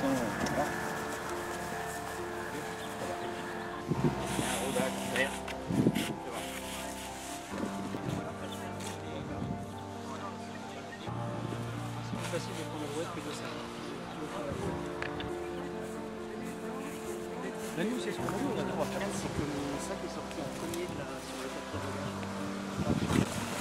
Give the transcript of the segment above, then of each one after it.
voilà. Un rodage en vert. C'est plus facile de prendre la brouette que de ça. La nous, c'est ce qu'on a vu, on a dit on va faire. C'est que ça qui est sorti en premier de la, sur le papier rodage.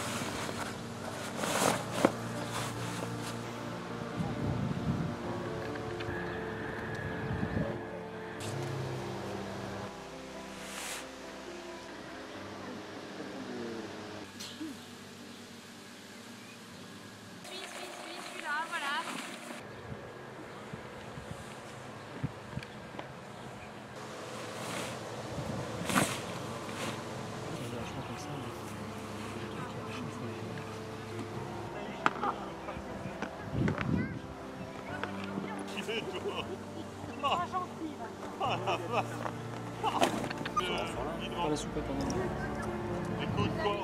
Pas la soupette en anglais. Écoute quoi.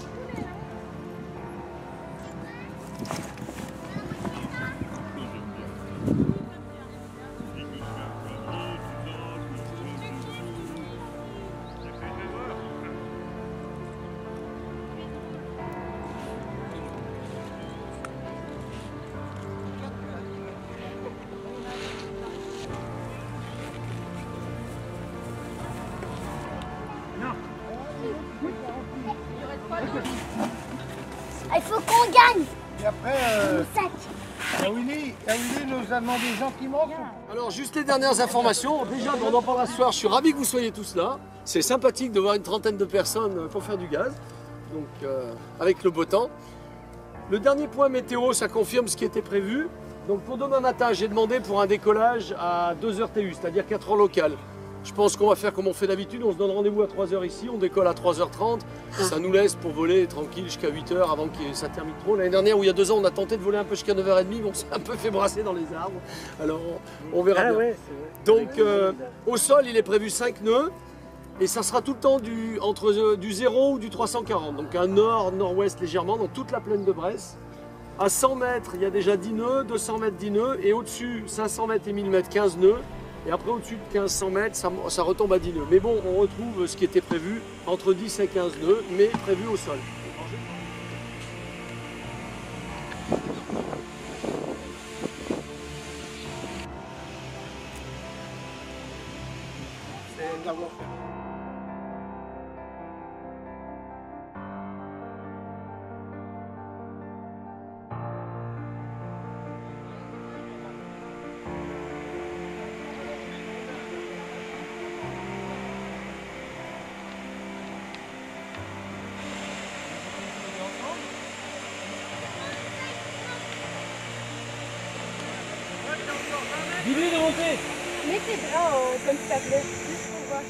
Il faut qu'on gagne. Et après, Willy nous a demandé gentiment. Alors juste les dernières informations, déjà on en parlera ce soir, je suis ravi que vous soyez tous là. C'est sympathique de voir une trentaine de personnes pour faire du gaz, donc avec le beau temps. Le dernier point météo, ça confirme ce qui était prévu. Donc pour demain matin, j'ai demandé pour un décollage à 2h TU, c'est-à-dire 4h local. Je pense qu'on va faire comme on fait d'habitude, on se donne rendez-vous à 3h ici, on décolle à 3h30. Ça nous laisse pour voler tranquille jusqu'à 8h avant que ça termine trop. L'année dernière, où il y a 2 ans, on a tenté de voler un peu jusqu'à 9h30, mais on s'est un peu fait brasser dans les arbres. Alors on verra bien. Ouais, donc au sol, il est prévu 5 nœuds. Et ça sera tout le temps entre du 0 ou du 340. Donc un nord-nord-ouest légèrement dans toute la plaine de Bresse. À 100 mètres, il y a déjà 10 nœuds, 200 mètres 10 nœuds. Et au-dessus, 500 mètres et 1000 mètres, 15 nœuds. Et après, au-dessus de 1500 mètres, ça retombe à 10 nœuds. Mais bon, on retrouve ce qui était prévu, entre 10 et 15 nœuds, mais prévu au sol. C'est d'avoir fait. Dis-lui de monter. Mets tes bras comme tablette, juste pour voir.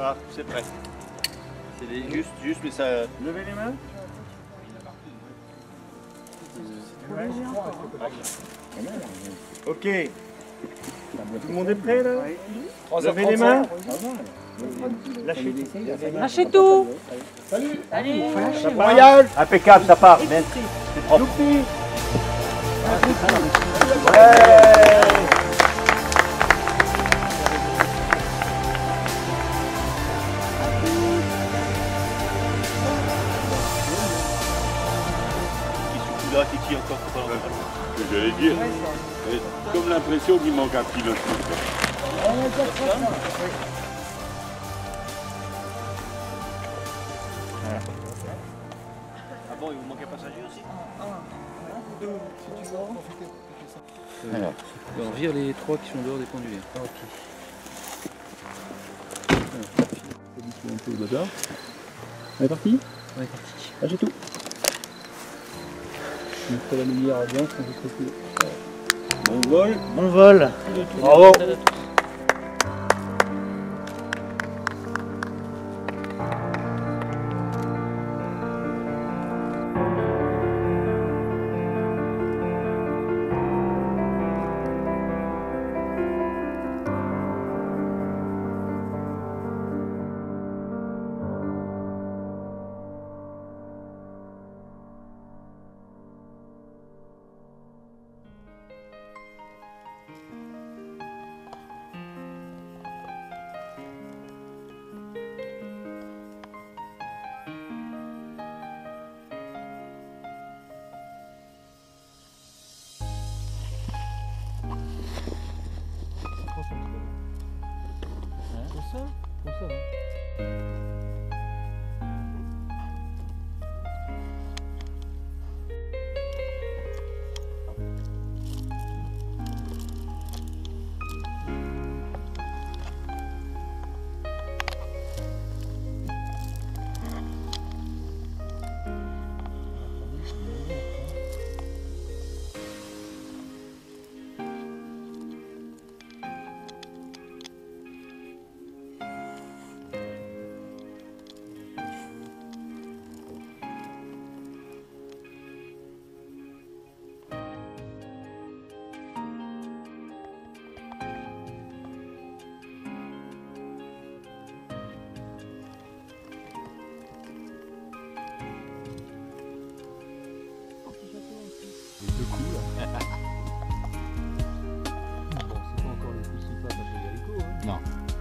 Ah, c'est prêt. C'est juste, mais ça... Levez les mains. Ok. Tout le monde est prêt là? Levez les mains. Lâchez. Lâchez tout. Salut. Allez. Voyage. Impeccable, ça part. C'est propre. Kiki encore ce que j'allais dire. Comme l'impression qu'il manque un pilote. Ah bon, il vous manque un passager aussi? Alors, on vire les 3 qui sont dehors des conduits. Ok. Un peu au bazar. On est parti? On est parti. Lâchez tout. On fait la lumière à bien, on fait plus. Bon vol. Bon vol. Bravo. Non.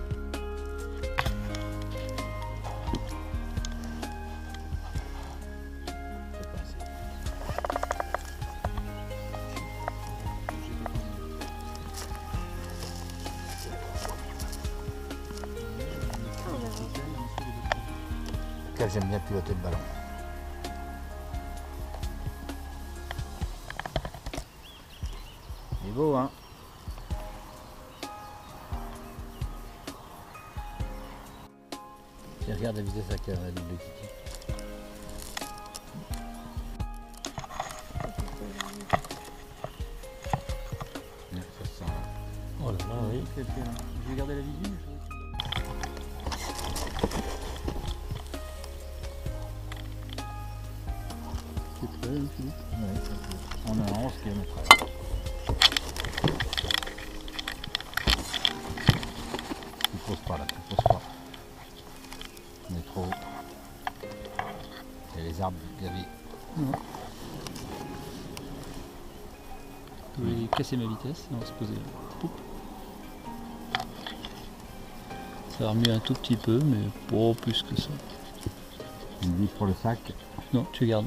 J'aime bien piloter le ballon. Il est beau, hein? Et regarde la vitesse à laquelle on a double Kiki. Ça se sent là. Oh là là, oui. Je vais garder la visu. C'est très bien, Philippe. Oui, on a 11 km/h. Tu poses pas là, tu poses pas. On est trop haut. Il y a les arbres gavés. Non. Je vais casser ma vitesse et on va se poser là. Poup. Ça va remuer un tout petit peu, mais pas plus que ça. Une vis pour le sac? Non, tu gardes.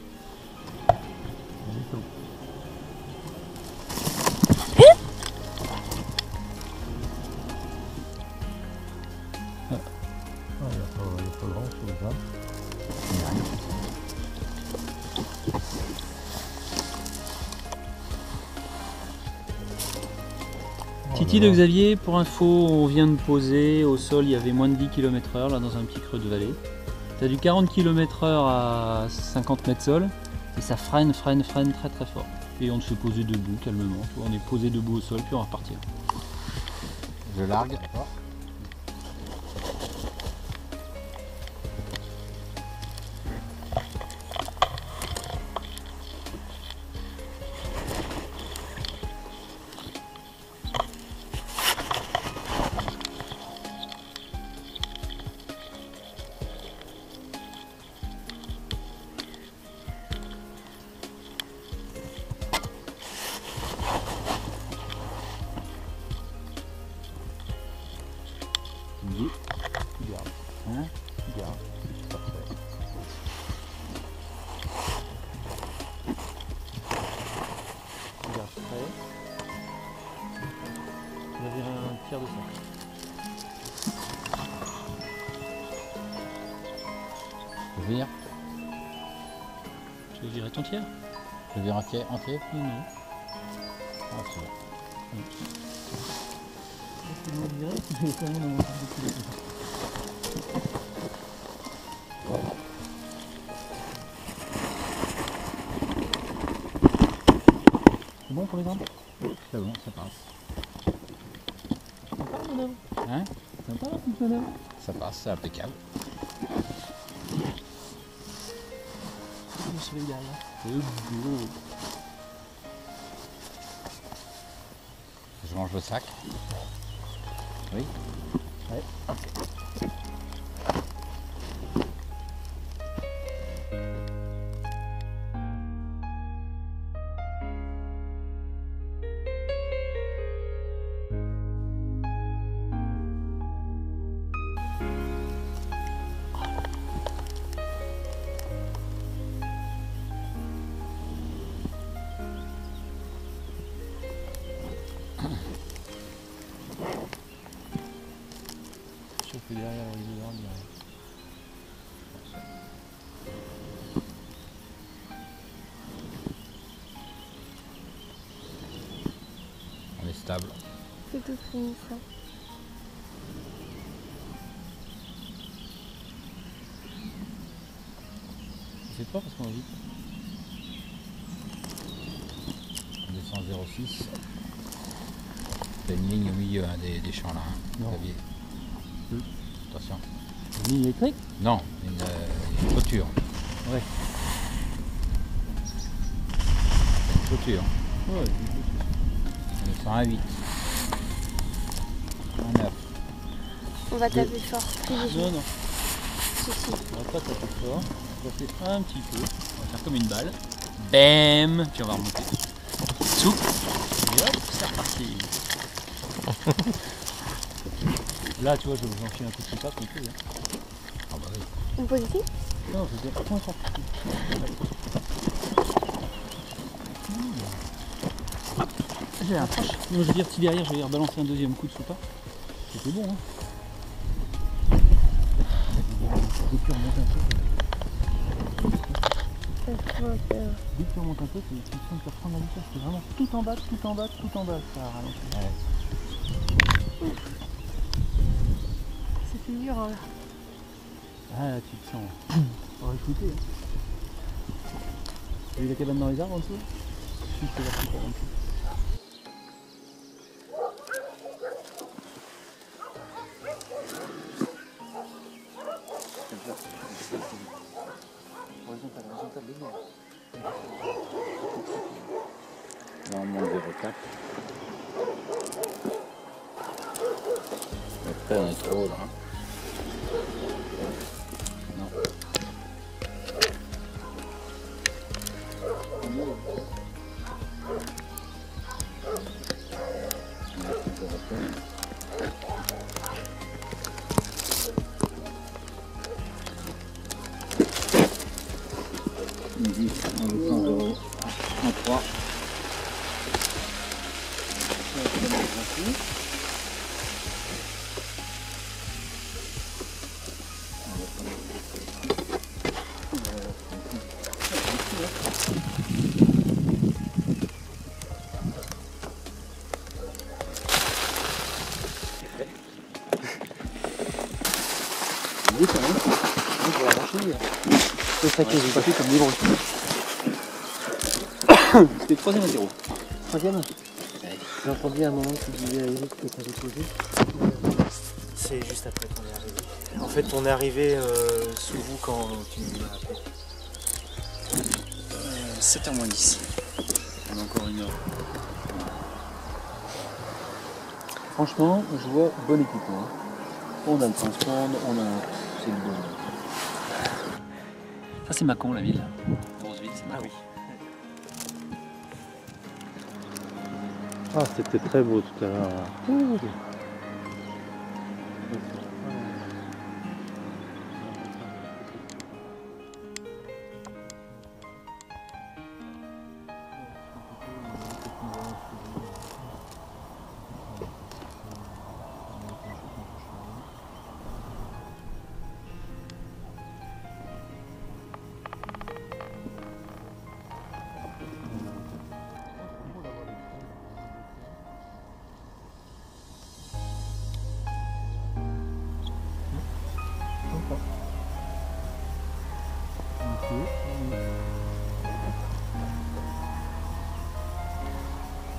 Titi de Xavier, pour info, on vient de poser, au sol il y avait moins de 10 km/h là dans un petit creux de vallée. Tu as du 40 km/h à 50 mètres sol et ça freine très très fort. Et on se fait poser debout calmement, on est posé debout au sol puis on va repartir. Je largue. tiers de ça. Vire. Tu veux virer ton tiers? Je vire entier. Non, non. Ah, c'est bon. C'est bon pour les arbres? C'est bon, ça passe. Sympa la manœuvre. Hein? Sympa la petite manœuvre. Ça passe, c'est impeccable. Je suis derrière. C'est beau. Je mange le sac. Oui. Ouais. Chauffer derrière l'horizon, derrière. On est stable. C'est tout fini ça. C'est fort parce qu'on va vite. On descend 0,6. Il y a une ligne au milieu hein, des champs là. Hein. Non. Xavier. Attention. Une ligne électrique? Non, une clôture. Ouais. Une clôture. Ouais. On descend à 8. À 9. On va taper fort. Privilégié. Non, non. Si, si. On va pas taper fort. On va faire un petit peu. On va faire comme une balle. Bam! Puis on va remonter. Souple. Et hop, c'est reparti. Là, tu vois, j'enfile un peu de soupape, mais tout. Hein. Ah bah oui. Une positive? Non, je veux dire, point fort. J'ai un proche. Non, je veux dire, si derrière, je vais rebalancer un deuxième coup de soupape. C'était bon, hein. Dès que tu remontes un peu, dès que tu remontes un peu, tu sens que tu reprends la vitesse. C'est vraiment tout en bas, tout en bas, tout en bas. Ça ralentit. Ouais. C'est dur hein, là. Ah, tu te sens. On va écouter. T'as vu la cabane dans les arbres en dessous? Je te la coupe en dessous. Là, on monte 0,4. Après, on est trop haut là. Hein. Non. Midi, on le prend 0 en 3. C'est ça qui est pas fait comme libre. C'était 3ème à 0. 3ème. J'ai entendu à un moment que tu disais à Eric que tu avais posé. C'est juste après qu'on est arrivé. En fait, on est arrivé sous vous quand tu nous l'as appelé. 7h moins 10. On a encore une heure. Franchement, je vois bon équipement. Hein. On a le transport, on a. C'est le bon. Ça, c'est Mâcon, la ville. Grosse ville, c'est Mâcon. Ah, c'était très beau tout à l'heure.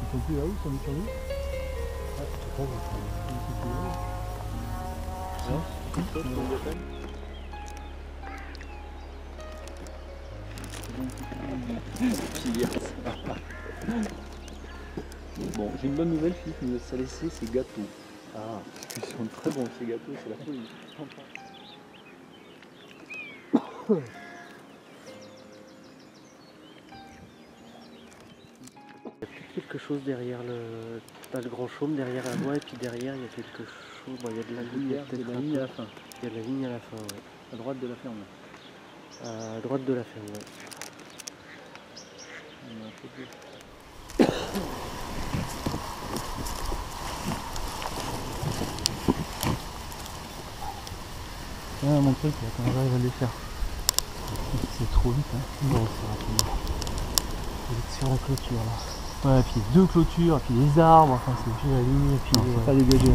sont plus là-haut, ils sont mis sur nous. Ah, je sais pas, Bon, j'ai une bonne nouvelle, Philippe nous a laissé ses gâteaux. Ah, ils sont très bons ces gâteaux, c'est la folie. Quelque chose derrière le... T'as le grand chaume derrière la voie et puis derrière il y a quelque chose... Bon, il y a de la ligne, Il y a de la ligne à la fin. Il y a de la ligne à la fin, ouais. À droite de la ferme. À droite de la ferme, ouais. Ah, mon truc, là, quand j'arrive à les faire. C'est trop vite, hein. Non, c'est rapide. Il est sur la clôture, là. Ouais, et puis deux clôtures, et puis des arbres, enfin c'est Puis la ligne, et puis... c'est pas dégagé.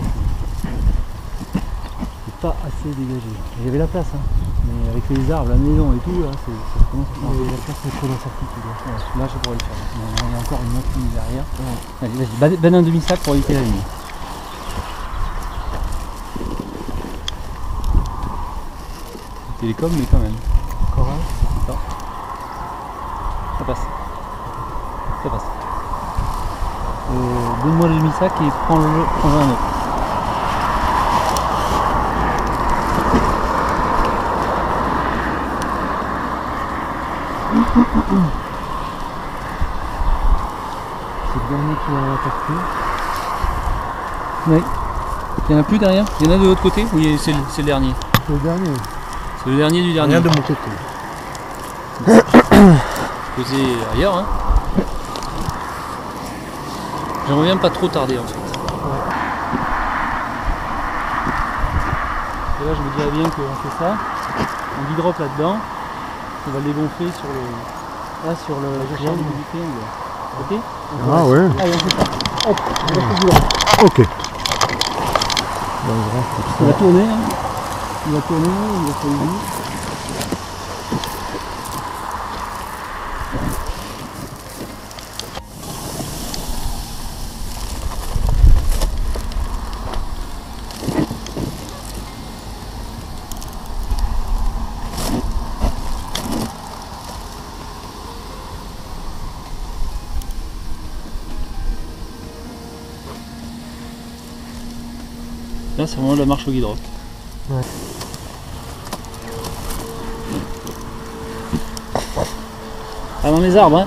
C'est pas assez dégagé. Il y avait la place, hein. Mais avec les arbres, la maison et tout, là, ça commence à faire. La place est trop dans sa culture. Là, je pourrais le faire. Il y a encore une autre ligne derrière. Ouais. Vas-y, banne un demi-sac pour éviter la ligne. Télécom, mais quand même. Encore un. Ça passe. Ça passe. Donne-moi le demi-sac et prends-en un autre. C'est le dernier qui a attaqué. Oui. Il n'y en a plus derrière? Il y en a de l'autre côté? Oui, c'est le dernier. C'est le dernier. C'est le dernier du dernier. Rien de mon côté. Posé ailleurs, hein. J'aimerais bien pas trop tarder en fait. Et là je me dirais bien qu'on fait ça, on bidrope là-dedans, on va le dégonfler sur le... Là, sur le triangle. du triangle. Ok? Ah ouais. Allez, on fait ça. Hop, on va faire du droit. Ok. On va tourner, hein. On va tourner, on va faire le vide. Là, c'est vraiment de la marche au guidrope. Ouais. Ah, dans les arbres, hein.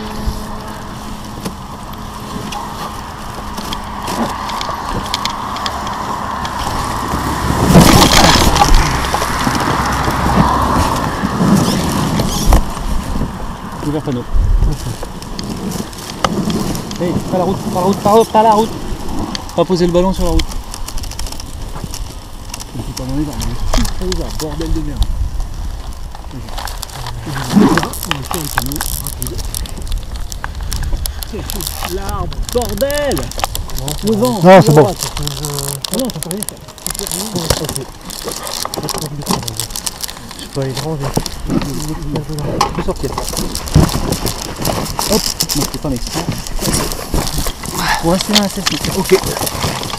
Ouvert panneau. Hey, pas la route, pas la route, pas la route. Pas poser le ballon sur la route. C'est pas dans les arbres, mais les arbres, bordel de merde. L'arbre, bordel! Le vent! Non, c'est bon. Non, ça peut rien faire. Je peux aller le ranger. Je peux sortir. Hop! Non, c'est pas un extra. Pour rester dans la cesse. Ok.